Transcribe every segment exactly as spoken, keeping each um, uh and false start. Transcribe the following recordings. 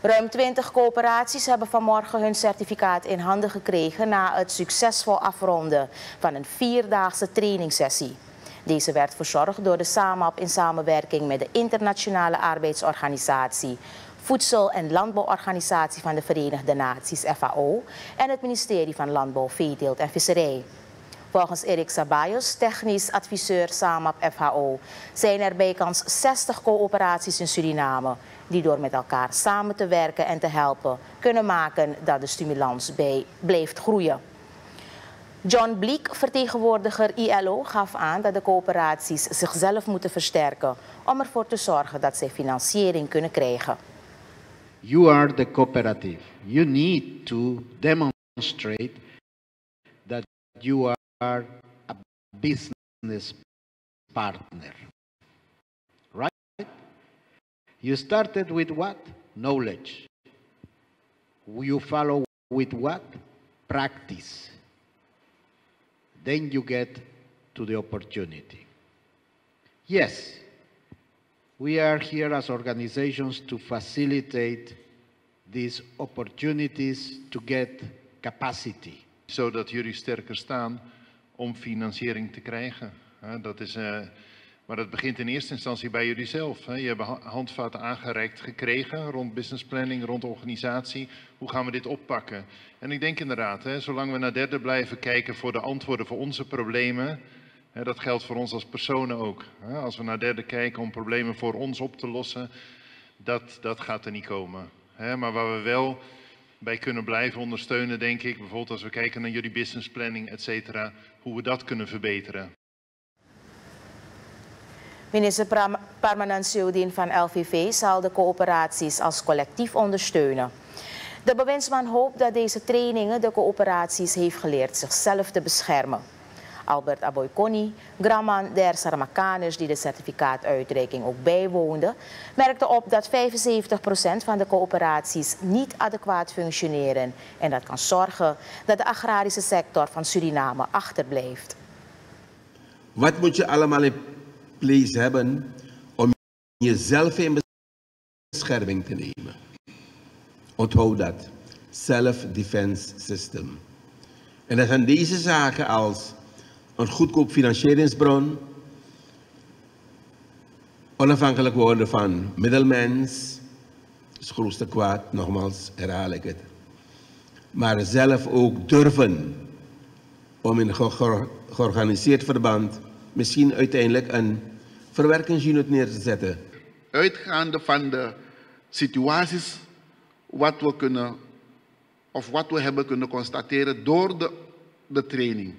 Ruim twintig coöperaties hebben vanmorgen hun certificaat in handen gekregen na het succesvol afronden van een vierdaagse trainingssessie. Deze werd verzorgd door de SAMAP in samenwerking met de Internationale Arbeidsorganisatie, Voedsel- en Landbouworganisatie van de Verenigde Naties F A O en het ministerie van Landbouw, Veeteelt en Visserij. Volgens Erik Sabayos, technisch adviseur SAMAP F H O, zijn er bijkans zestig coöperaties in Suriname die door met elkaar samen te werken en te helpen kunnen maken dat de stimulans bij blijft groeien. John Bleek, vertegenwoordiger I L O, gaf aan dat de coöperaties zichzelf moeten versterken om ervoor te zorgen dat zij financiering kunnen krijgen. You are the cooperative. You need to demonstrate that you are a business partner. Right? You started with what? Knowledge. You follow with what? Practice. Then you get to the opportunity. Yes, we are here as organizations to facilitate these opportunities to get capacity. Zodat jullie sterker staan om financiering te krijgen. Dat is, uh, maar dat begint in eerste instantie bij jullie zelf. Je hebt handvaten aangereikt gekregen rond business planning, rond organisatie. Hoe gaan we dit oppakken? En ik denk inderdaad, hè, zolang we naar derde blijven kijken voor de antwoorden voor onze problemen. Hè, dat geldt voor ons als personen ook. Hè, als we naar derde kijken om problemen voor ons op te lossen, dat, dat gaat er niet komen. Hè, maar waar we wel bij kunnen blijven ondersteunen, denk ik, bijvoorbeeld als we kijken naar jullie business planning, et cetera, hoe we dat kunnen verbeteren. Minister Parmanansiodin van L V V zal de coöperaties als collectief ondersteunen. De bewindsman hoopt dat deze trainingen de coöperaties heeft geleerd zichzelf te beschermen. Albert Aboykoni, Graman der Saramakaners, die de certificaatuitreiking ook bijwoonde, merkte op dat vijfenzeventig procent van de coöperaties niet adequaat functioneren en dat kan zorgen dat de agrarische sector van Suriname achterblijft. Wat moet je allemaal in place hebben om jezelf in bescherming te nemen? Onthoud dat. Self-defense system. En dat zijn deze zaken als een goedkoop financieringsbron, onafhankelijk worden van middelmens, dat is het grootste kwaad, nogmaals herhaal ik het. Maar zelf ook durven om in ge georganiseerd verband misschien uiteindelijk een verwerkingsunit neer te zetten. Uitgaande van de situaties wat we kunnen of wat we hebben kunnen constateren door de, de training.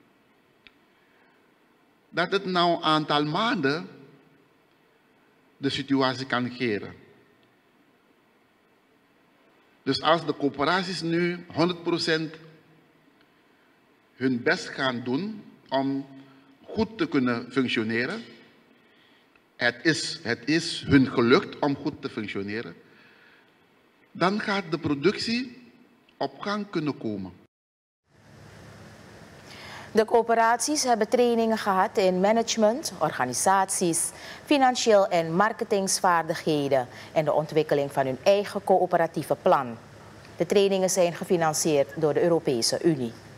Dat het nou een aantal maanden de situatie kan keren. Dus als de coöperaties nu honderd procent hun best gaan doen om goed te kunnen functioneren, het is, het is hun gelukt om goed te functioneren, dan gaat de productie op gang kunnen komen. De coöperaties hebben trainingen gehad in management, organisaties, financieel en marketingsvaardigheden en de ontwikkeling van hun eigen coöperatieve plan. De trainingen zijn gefinancierd door de Europese Unie.